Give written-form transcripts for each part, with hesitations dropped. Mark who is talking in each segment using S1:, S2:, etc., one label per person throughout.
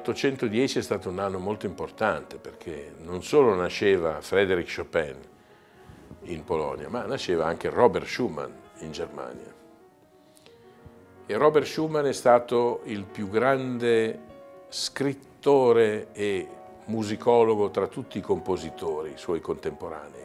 S1: 1810 è stato un anno molto importante perché non solo nasceva Frédéric Chopin in Polonia, ma nasceva anche Robert Schumann in Germania. E Robert Schumann è stato il più grande scrittore e musicologo tra tutti i compositori suoi contemporanei.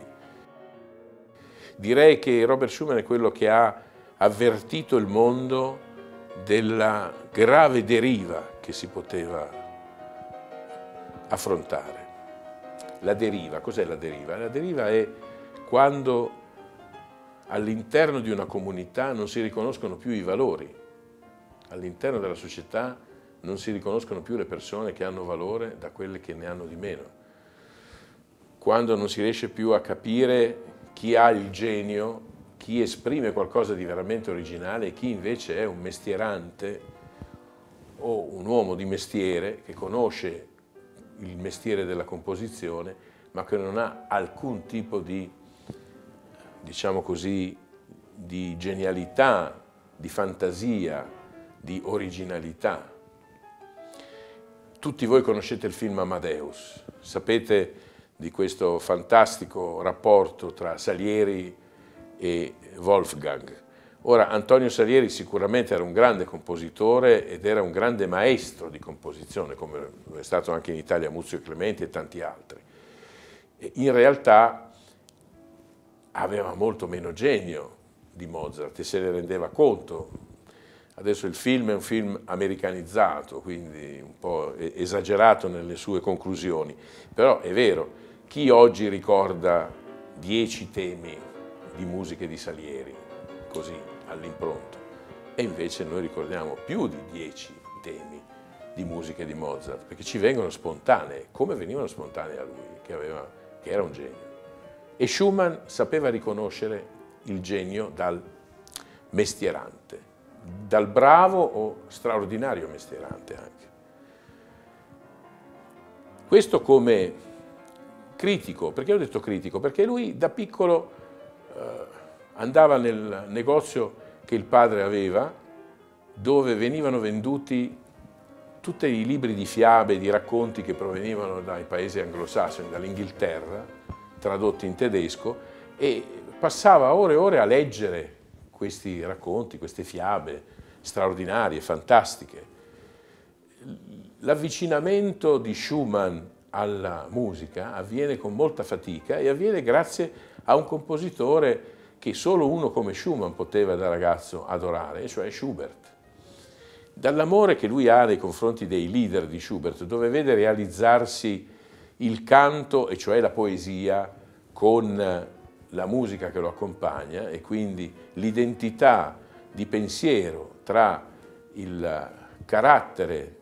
S1: Direi che Robert Schumann è quello che ha avvertito il mondo della grave deriva che si poteva affrontare. La deriva, cos'è la deriva? La deriva è quando all'interno di una comunità non si riconoscono più i valori, all'interno della società non si riconoscono più le persone che hanno valore da quelle che ne hanno di meno, quando non si riesce più a capire chi ha il genio, chi esprime qualcosa di veramente originale e chi invece è un mestierante o un uomo di mestiere che conosce il mestiere della composizione ma che non ha alcun tipo di, diciamo così, di genialità, di fantasia, di originalità. Tutti voi conoscete il film Amadeus, sapete di questo fantastico rapporto tra Salieri e Wolfgang. Ora, Antonio Salieri sicuramente era un grande compositore ed era un grande maestro di composizione, come è stato anche in Italia Muzio Clementi e tanti altri. In realtà aveva molto meno genio di Mozart e se ne rendeva conto. Adesso il film è un film americanizzato, quindi un po' esagerato nelle sue conclusioni, però è vero, chi oggi ricorda 10 temi di musiche di Salieri, così all'impronto, e invece noi ricordiamo più di 10 temi di musiche di Mozart, perché ci vengono spontanee, come venivano spontanee a lui, che era un genio. E Schumann sapeva riconoscere il genio dal mestierante, dal bravo o straordinario mestierante anche. Questo come critico, perché ho detto critico? Perché lui da piccolo andava nel negozio che il padre aveva, dove venivano venduti tutti i libri di fiabe, di racconti che provenivano dai paesi anglosassoni, dall'Inghilterra, tradotti in tedesco, e passava ore e ore a leggere questi racconti, queste fiabe straordinarie, fantastiche. L'avvicinamento di Schumann alla musica avviene con molta fatica e avviene grazie a un compositore che solo uno come Schumann poteva da ragazzo adorare, cioè Schubert. Dall'amore che lui ha nei confronti dei leader di Schubert, dove vede realizzarsi il canto, e cioè la poesia, con la musica che lo accompagna, e quindi l'identità di pensiero tra il carattere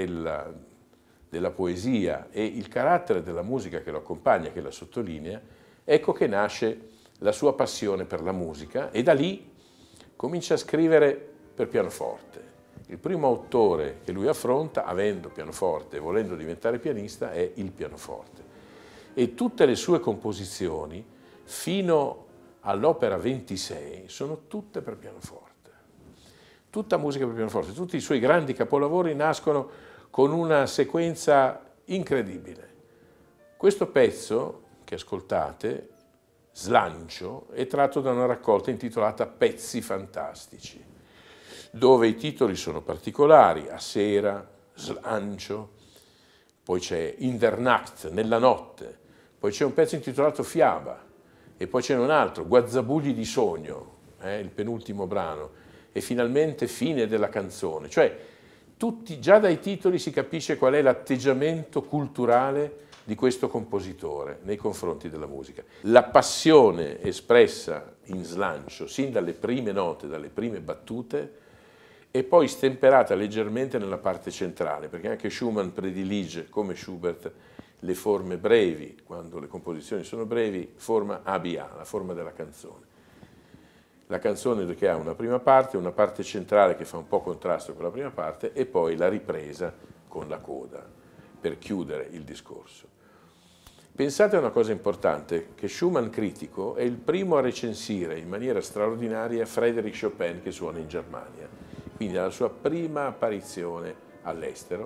S1: della poesia e il carattere della musica che lo accompagna, che la sottolinea, ecco che nasce la sua passione per la musica e da lì comincia a scrivere per pianoforte. Il primo autore che lui affronta, avendo pianoforte e volendo diventare pianista, è il pianoforte. E tutte le sue composizioni, fino all'opera 26, sono tutte per pianoforte. Tutta musica per pianoforte, tutti i suoi grandi capolavori nascono con una sequenza incredibile. Questo pezzo che ascoltate, Slancio, è tratto da una raccolta intitolata Pezzi fantastici, dove i titoli sono particolari: A sera, Slancio, poi c'è In der Nacht, nella notte, poi c'è un pezzo intitolato Fiaba, e poi c'è un altro, Guazzabugli di sogno, il penultimo brano, e finalmente Fine della canzone. Cioè, già dai titoli si capisce qual è l'atteggiamento culturale di questo compositore nei confronti della musica. La passione espressa in Slancio, sin dalle prime note, dalle prime battute, e poi stemperata leggermente nella parte centrale, perché anche Schumann predilige, come Schubert, le forme brevi. Quando le composizioni sono brevi, forma ABA, la forma della canzone. La canzone che ha una parte centrale che fa un po' contrasto con la prima parte e poi la ripresa con la coda per chiudere il discorso. Pensate a una cosa importante, che Schumann critico è il primo a recensire in maniera straordinaria Frédéric Chopin che suona in Germania. Quindi alla sua prima apparizione all'estero,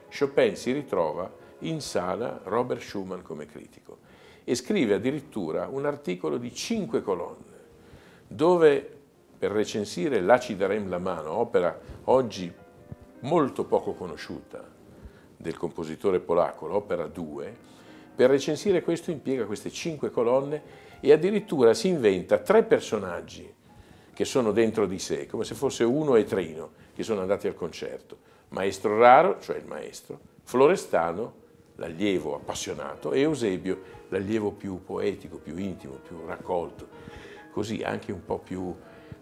S1: Chopin si ritrova in sala Robert Schumann come critico e scrive addirittura un articolo di 5 colonne dove, per recensire L'Acida Rem la mano, opera oggi molto poco conosciuta del compositore polacco, l'opera 2, per recensire questo impiega queste 5 colonne e addirittura si inventa 3 personaggi che sono dentro di sé, come se fosse Uno e Trino, che sono andati al concerto. Maestro Raro, cioè il maestro, Florestano, l'allievo appassionato, e Eusebio, l'allievo più poetico, più intimo, più raccolto, così anche un po' più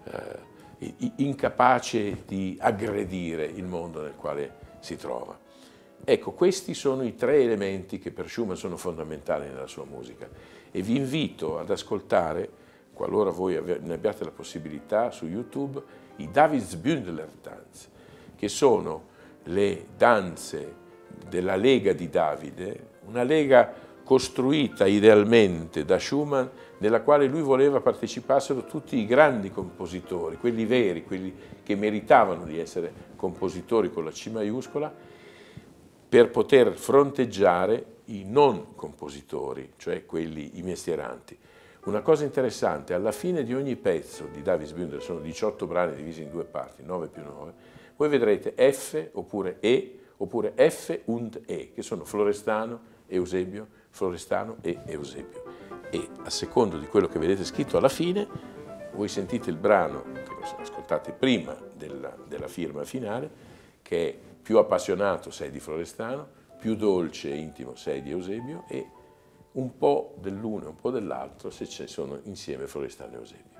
S1: incapace di aggredire il mondo nel quale si trova. Ecco, questi sono i 3 elementi che per Schumann sono fondamentali nella sua musica e vi invito ad ascoltare, qualora voi ne abbiate la possibilità, su YouTube, i Davidsbündler-Tanz, che sono le danze della Lega di Davide, una lega costruita idealmente da Schumann, nella quale lui voleva partecipassero tutti i grandi compositori, quelli veri, quelli che meritavano di essere compositori con la C maiuscola, per poter fronteggiare i non compositori, cioè quelli, i mestieranti. Una cosa interessante, alla fine di ogni pezzo di Davidsbündler, sono 18 brani divisi in 2 parti, 9 più 9, voi vedrete F oppure E oppure F und E, che sono Florestano, Eusebio, Florestano e Eusebio. E a secondo di quello che vedete scritto alla fine, voi sentite il brano, che lo ascoltate prima della firma finale, che è più appassionato, sei di Florestano, più dolce e intimo, sei di Eusebio, e un po' dell'uno e un po' dell'altro se ci sono insieme Florestano e Eusebio.